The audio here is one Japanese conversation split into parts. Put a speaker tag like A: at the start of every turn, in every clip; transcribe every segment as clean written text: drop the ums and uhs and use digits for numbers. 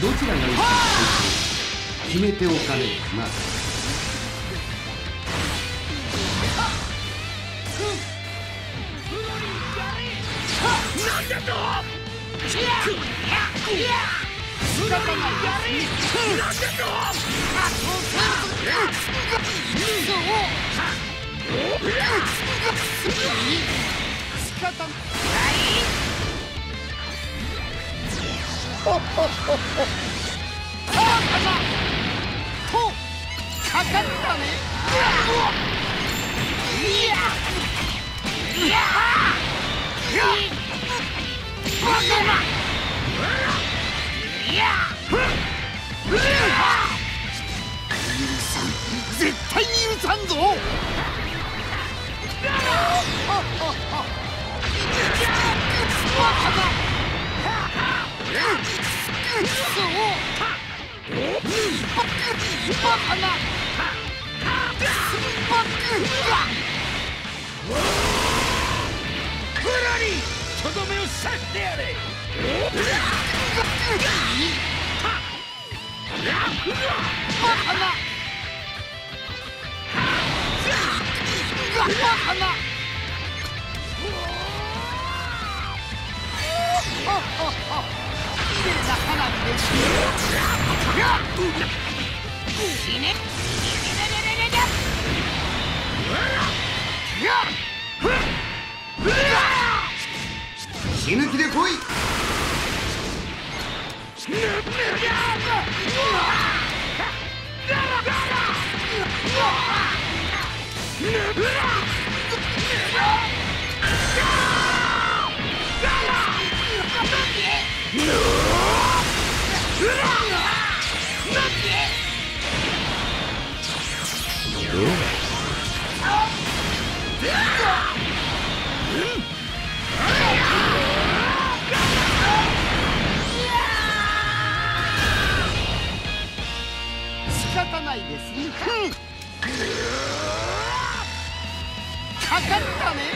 A: どちらがいいか決めておかねえとな。
B: なんだと。かかったね。絶対に許さんぞ。とどめを刺してやれ。
A: 死ぬ気で来い。
B: 仕方ないですね。かかったね。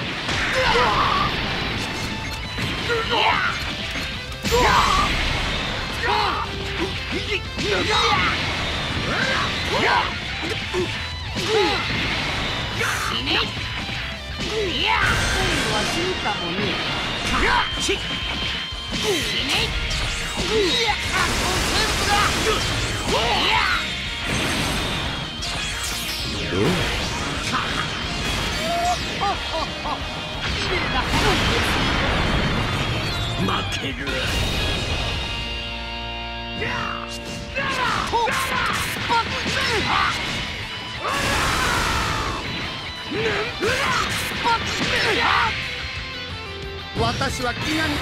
B: 負ける。私は気が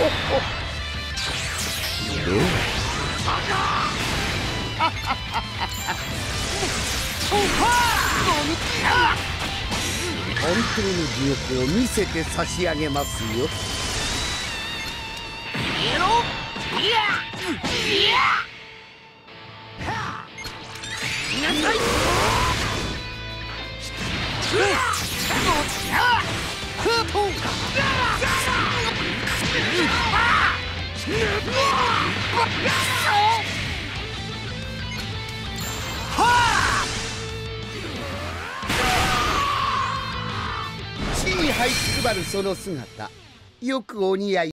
C: 本当の実力を見せて差し上げますよ。地に這いつくばるその姿、よくお似合い。